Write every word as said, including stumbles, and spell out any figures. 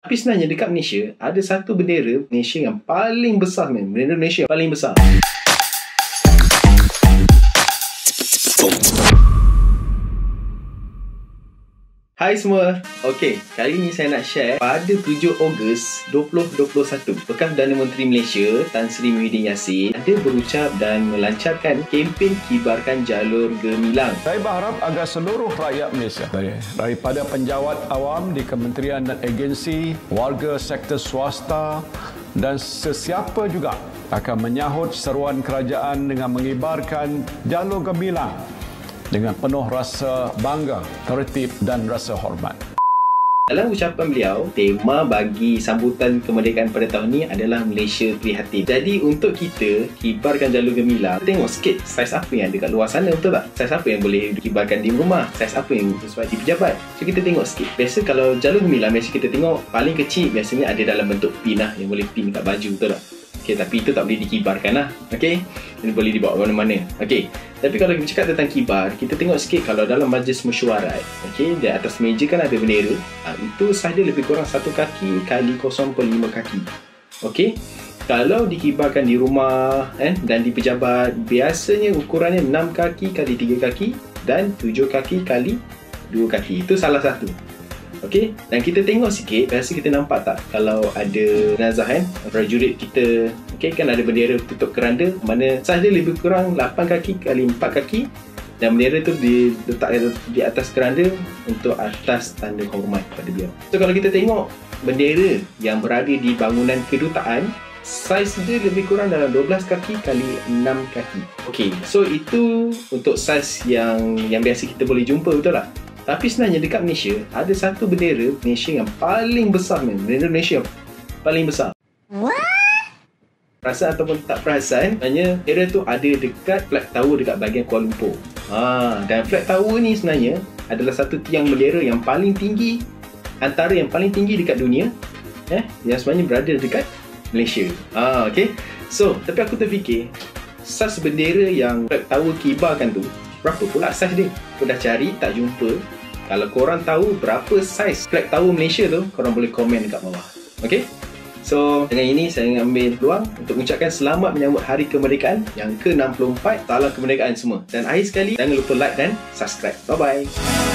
Tapi sebenarnya dekat Malaysia, ada satu bendera Malaysia yang paling besar, man. Bendera Malaysia yang paling besar. Hai semua. Okey, kali ni saya nak share pada tujuh Ogos dua ribu dua puluh satu, Bekas Perdana Menteri Malaysia Tan Sri Muhyiddin Yassin ada berucap dan melancarkan kempen Kibarkan Jalur Gemilang. Saya berharap agar seluruh rakyat Malaysia, daripada penjawat awam di kementerian dan agensi, warga sektor swasta dan sesiapa juga akan menyahut seruan kerajaan dengan mengibarkan Jalur Gemilang dengan penuh rasa bangga, tertib dan rasa hormat. Dalam ucapan beliau, tema bagi sambutan kemerdekaan pada tahun ini adalah Malaysia Prihatin. Jadi untuk kita kibarkan jalur gemilang, tengok sikit saiz apa yang ada kat luar sana, betul tak? Saiz apa yang boleh dikibarkan di rumah, saiz apa yang sesuai di pejabat. So kita tengok sikit. Biasa kalau jalur gemilang, biasa kita tengok paling kecil biasanya ada dalam bentuk pin lah, yang boleh pin kat baju, betul tak? Okay, tapi itu tak boleh dikibarkan lah. Okay, ini boleh dibawa ke mana-mana. Okay, tapi kalau kita cakap tentang kibar, kita tengok sikit kalau dalam majlis mesyuarat, okay, di atas meja kan ada bendera. Ha, itu saiz dia lebih kurang satu kaki kali kosong perpuluhan lima kaki. Okay, kalau dikibarkan di rumah eh, dan di pejabat, biasanya ukurannya enam kaki kali tiga kaki dan tujuh kaki kali dua kaki. Itu salah satu. Okey, dan kita tengok sikit, biasa kita nampak tak kalau ada jenazah kan, prajurit kita, okey, kan ada bendera tutup keranda, mana saiz dia lebih kurang lapan kaki kali empat kaki, dan bendera tu diletak di atas keranda untuk atas tanda hormat pada beliau. So kalau kita tengok bendera yang berada di bangunan kedutaan, saiz dia lebih kurang dalam dua belas kaki kali enam kaki. Okey, so itu untuk saiz yang yang biasa kita boleh jumpa, betul tak? Tapi sebenarnya dekat Malaysia, ada satu bendera Malaysia yang paling besar, man. Bendera Malaysia yang paling besar. What? Perasan ataupun tak perasan, sebenarnya bendera tu ada dekat flag tower dekat bahagian Kuala Lumpur. Ha, dan flag tower ni sebenarnya adalah satu tiang bendera yang paling tinggi, antara yang paling tinggi dekat dunia, eh, yang sebenarnya berada dekat Malaysia. Ha, okay. So, tapi aku terfikir, saiz bendera yang flag tower kibarkan tu, berapa pula saiz dia? Aku dah cari, tak jumpa. Kalau korang tahu berapa saiz flag tower Malaysia tu, korang boleh komen dekat bawah. Okay? So, dengan ini saya ambil peluang untuk mengucapkan selamat menyambut Hari Kemerdekaan yang ke enam puluh empat. Salam kemerdekaan semua. Dan akhir sekali, jangan lupa like dan subscribe. Bye-bye.